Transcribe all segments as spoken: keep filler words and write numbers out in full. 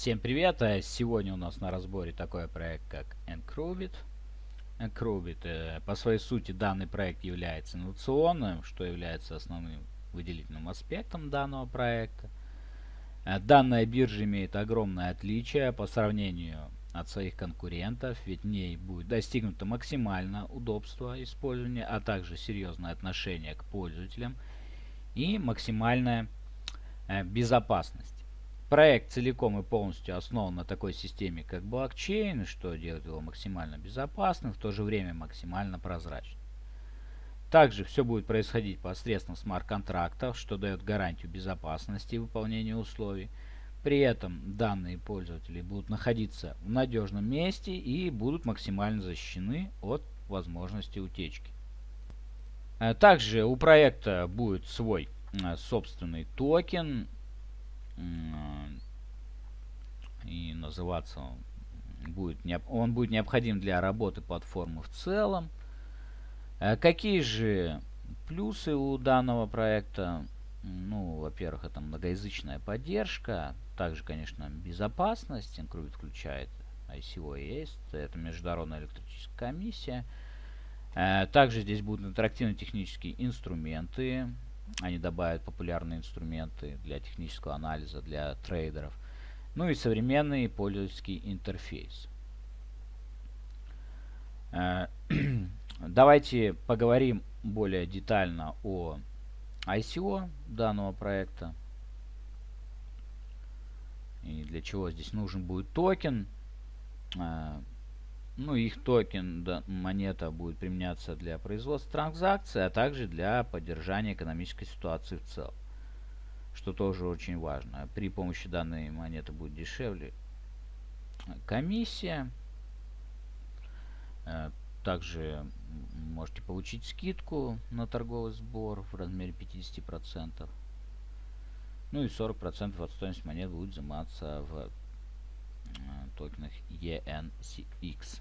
Всем привет! а Сегодня у нас на разборе такой проект, как Encrubit. Encrubit, э, по своей сути, данный проект является инновационным, что является основным выделительным аспектом данного проекта. Э, данная биржа имеет огромное отличие по сравнению от своих конкурентов, ведь в ней будет достигнуто максимальное удобство использования, а также серьезное отношение к пользователям и максимальная э, безопасность. Проект целиком и полностью основан на такой системе, как блокчейн, что делает его максимально безопасным, в то же время максимально прозрачным. Также все будет происходить посредством смарт-контрактов, что дает гарантию безопасности выполнения условий. При этом данные пользователи будут находиться в надежном месте и будут максимально защищены от возможности утечки. Также у проекта будет свой собственный токен, и называться он будет, он будет необходим для работы платформы в целом. Какие же плюсы у данного проекта? Ну, во-первых, это многоязычная поддержка, также, конечно, безопасность. Encrubit включает ай си о и эй, это Международная электрическая комиссия. Также здесь будут интерактивные технические инструменты. Они добавят популярные инструменты для технического анализа, для трейдеров. Ну и современный пользовательский интерфейс. Давайте поговорим более детально о ай си о данного проекта. И для чего здесь нужен будет токен. Ну, их токен, да, монета будет применяться для производства транзакций, а также для поддержания экономической ситуации в целом, что тоже очень важно. При помощи данной монеты будет дешевле комиссия. Также можете получить скидку на торговый сбор в размере пятидесяти процентов. Ну и сорок процентов от стоимости монет будет взиматься в токенах и эн си икс.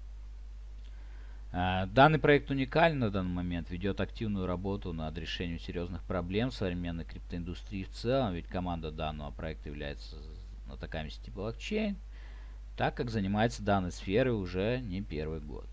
Данный проект уникален на данный момент, ведет активную работу над решением серьезных проблем современной криптоиндустрии в целом, ведь команда данного проекта является знатоками сети блокчейн, так как занимается данной сферой уже не первый год.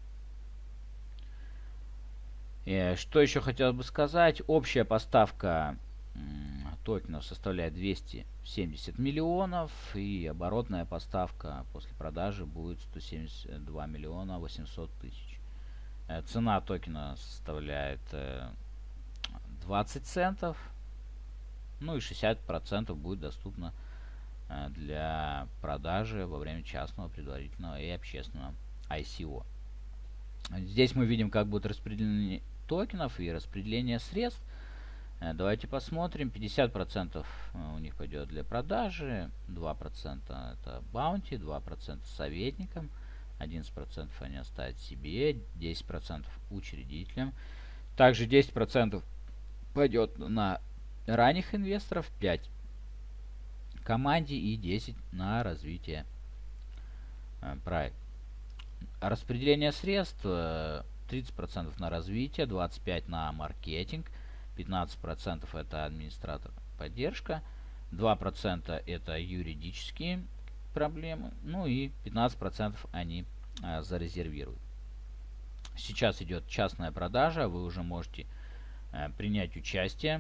И что еще хотелось бы сказать? Общая поставка токенов составляет двести семьдесят миллионов, и оборотная поставка после продажи будет сто семьдесят два миллиона восемьсот тысяч. Цена токена составляет двадцать центов, ну и шестьдесят процентов будет доступно для продажи во время частного, предварительного и общественного ай си о. Здесь мы видим, как будет распределение токенов и распределение средств. Давайте посмотрим. пятьдесят процентов у них пойдет для продажи, два процента это баунти, два процента советникам, одиннадцать процентов они оставят себе, десять процентов учредителям. Также десять процентов пойдет на ранних инвесторов, пять процентов команде и десять процентов на развитие проекта. Распределение средств: тридцать процентов на развитие, двадцать пять процентов на маркетинг, пятнадцать процентов это администратор поддержка, два процента это юридические проблемы, ну и пятнадцать процентов они а, зарезервируют. Сейчас идет частная продажа, вы уже можете а, принять участие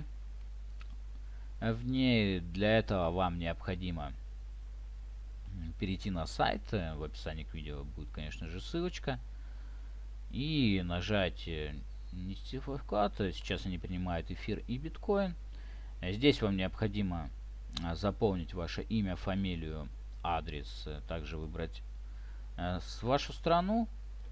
в ней. Для этого вам необходимо перейти на сайт, в описании к видео будет, конечно же, ссылочка, и нажать внести свой вклад. Сейчас они принимают эфир и биткоин. Здесь вам необходимо заполнить ваше имя, фамилию, адрес, также выбрать вашу страну,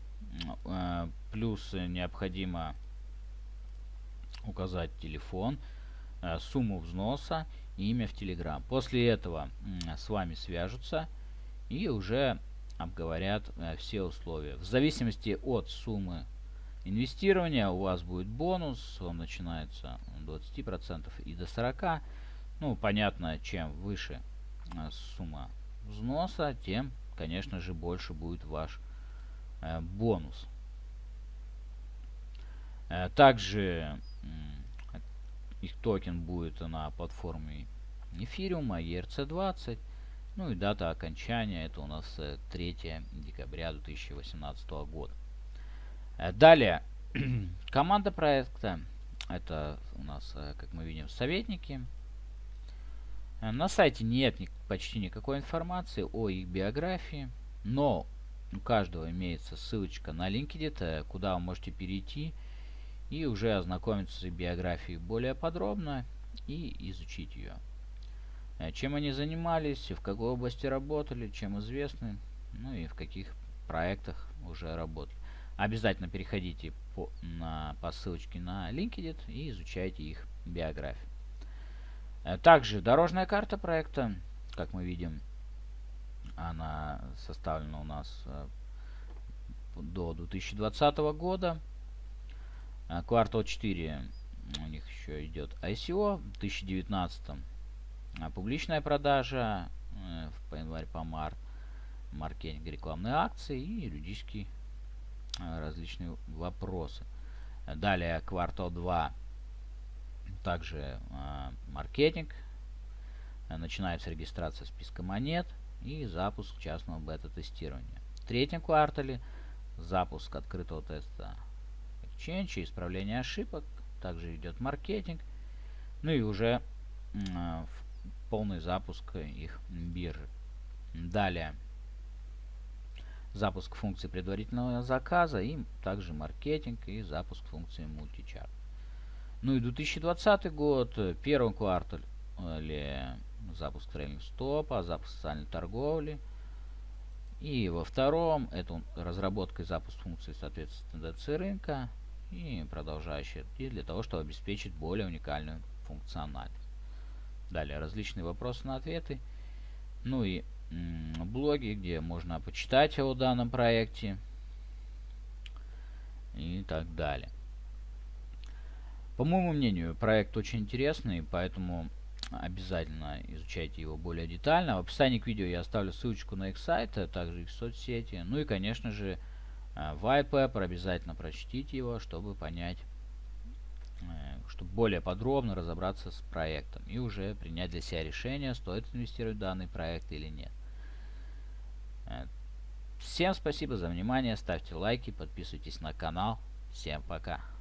плюс необходимо указать телефон, сумму взноса и имя в Telegram. После этого с вами свяжутся и уже обговорят все условия. В зависимости от суммы инвестирования у вас будет бонус, он начинается от двадцати процентов и до сорока процентов. Ну, понятно, чем выше сумма взноса, тем, конечно же, больше будет ваш э, бонус. Э, также э, их токен будет на платформе Ethereum, и эр си двадцать. Ну и дата окончания, это у нас третье декабря две тысячи восемнадцатого года. Далее, команда проекта, это у нас, как мы видим, советники. На сайте нет ни, почти никакой информации о их биографии, но у каждого имеется ссылочка на LinkedIn, куда вы можете перейти и уже ознакомиться с биографией более подробно и изучить ее. Чем они занимались, в какой области работали, чем известны, ну и в каких проектах уже работали. Обязательно переходите по, на, по ссылочке на LinkedIn и изучайте их биографию. Также дорожная карта проекта, как мы видим, она составлена у нас до две тысячи двадцатого года. Квартал четыре у них еще идет ай си о. В две тысячи девятнадцатом публичная продажа, по январь по март маркетинг, рекламные акции и юридические различные вопросы. Далее квартал два, также маркетинг, начинается регистрация списка монет и запуск частного бета-тестирования. В третьем квартале запуск открытого теста Exchange и исправление ошибок, также идет маркетинг, ну и уже э, полный запуск их биржи. Далее запуск функции предварительного заказа и также маркетинг и запуск функции мультичарт. Ну и две тысячи двадцатый год, в первом квартале запуск трейдинг стопа, запуск социальной торговли. И во втором это разработка и запуск функций соответственно тенденции рынка и продолжающие и для того, чтобы обеспечить более уникальную функциональность. Далее различные вопросы на ответы. Ну и блоги, где можно почитать о данном проекте и так далее. По моему мнению, проект очень интересный, поэтому обязательно изучайте его более детально. В описании к видео я оставлю ссылочку на их сайт, а также их соцсети. Ну и, конечно же, white paper, обязательно прочтите его, чтобы понять, чтобы более подробно разобраться с проектом и уже принять для себя решение, стоит инвестировать в данный проект или нет. Всем спасибо за внимание, ставьте лайки, подписывайтесь на канал. Всем пока.